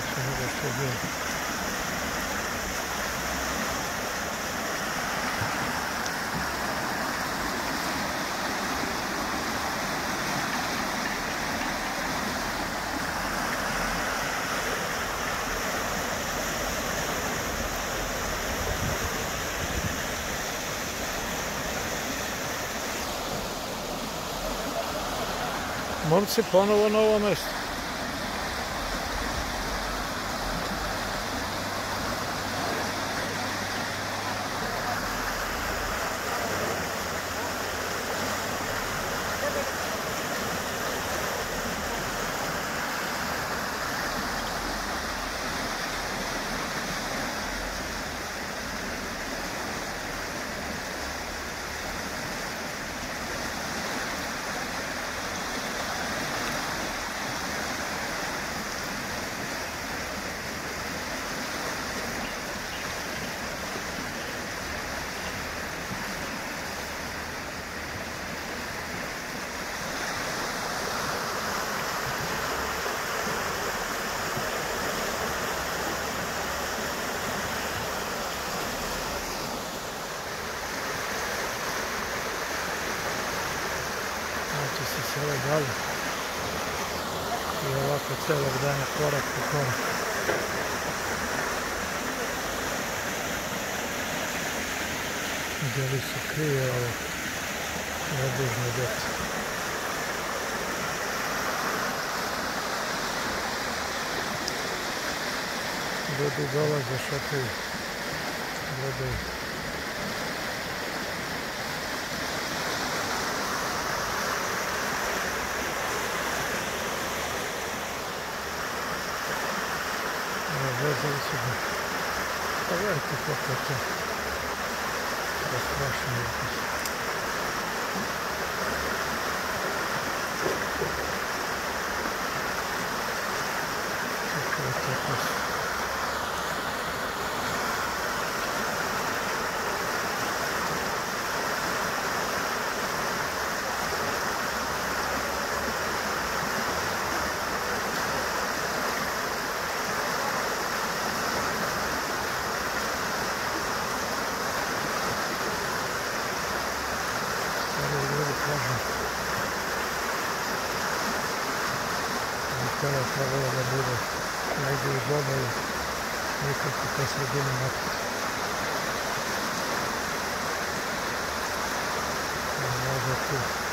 veće nego što je bilo. Momci, ponovo na ovo mesto. Znači se sve dalje i ovako celog dana korak po korak. Gdje li se krije ovo obližno djeca. Ljudi dolaze, šetaju, gledaju. Vezali su ga. Pa gledajte kako je to. To je strašno ukus. Kako je to ukus. Kada je trebalo da bude negdje uz obalu, nikako po sredini mapiti. Možda tu.